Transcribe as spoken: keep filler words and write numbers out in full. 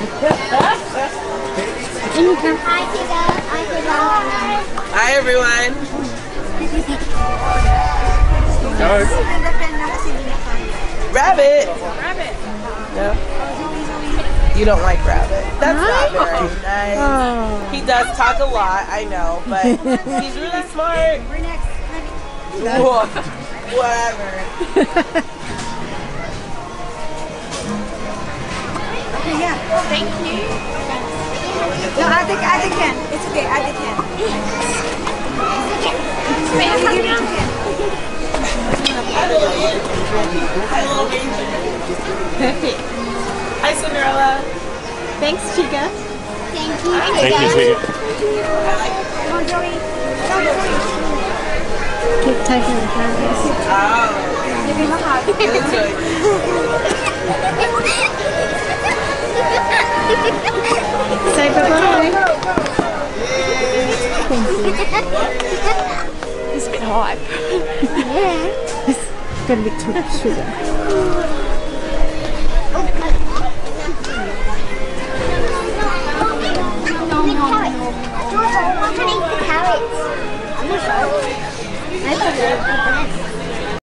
Hi, Tigger. Hi, Tigger. Hi, everyone. Rabbit. Rabbit. No. You don't like Rabbit. That's not very nice. Oh. He does talk a lot, I know, but he's really smart. We're next. Whoa. Whatever. Okay, yeah. Thank you. No, I think I think can. It's okay. I think can. Perfect. Hi, Cinderella. Thanks, Chica. Thank you. Thank you, sweetie. Come on, Joey. Come on, Joey. Keep taking the hands. Oh. Give him a hug. Say bye-bye. Thank you. It's a bit hype. Yeah. Got a bit too much sugar. No, no, no. George, I want to eat the carrots. I forgot.